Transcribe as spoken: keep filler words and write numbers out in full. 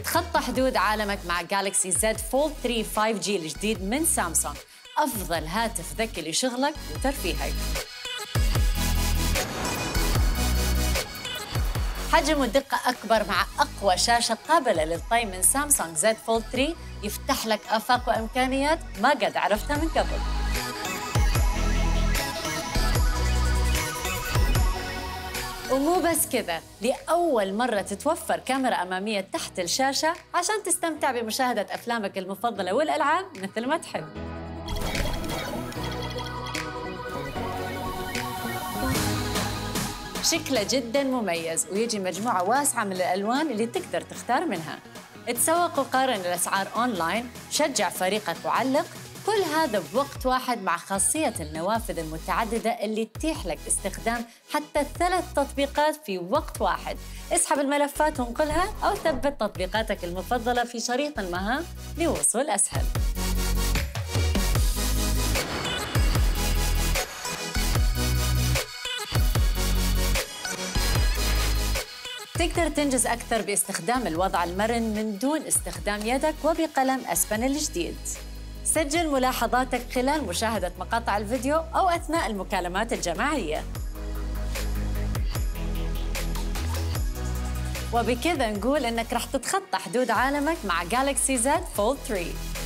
تخطى حدود عالمك مع جالكسي زد فولد ثري فايف جي الجديد من سامسونج، أفضل هاتف ذكي لشغلك وترفيهك. حجم ودقة أكبر مع أقوى شاشة قابلة للطي من سامسونج زد فولد ثري يفتح لك آفاق وإمكانيات ما قد عرفتها من قبل. ومو بس كذا، لأول مرة تتوفر كاميرا أمامية تحت الشاشة عشان تستمتع بمشاهدة أفلامك المفضلة والألعاب مثل ما تحب. شكله جداً مميز ويجي مجموعة واسعة من الألوان اللي تقدر تختار منها. تسوق وقارن الأسعار أونلاين، شجع فريقك وعلق، كل هذا بوقت واحد مع خاصية النوافذ المتعددة اللي تتيح لك استخدام حتى ثلاث تطبيقات في وقت واحد. اسحب الملفات وانقلها أو ثبت تطبيقاتك المفضلة في شريط المهام لوصول أسهل. تقدر تنجز أكثر باستخدام الوضع المرن من دون استخدام يدك وبقلم أسبن الجديد. سجل ملاحظاتك خلال مشاهدة مقاطع الفيديو أو أثناء المكالمات الجماعية. وبكذا نقول إنك رح تتخطى حدود عالمك مع جالكسي زد فولد ثري.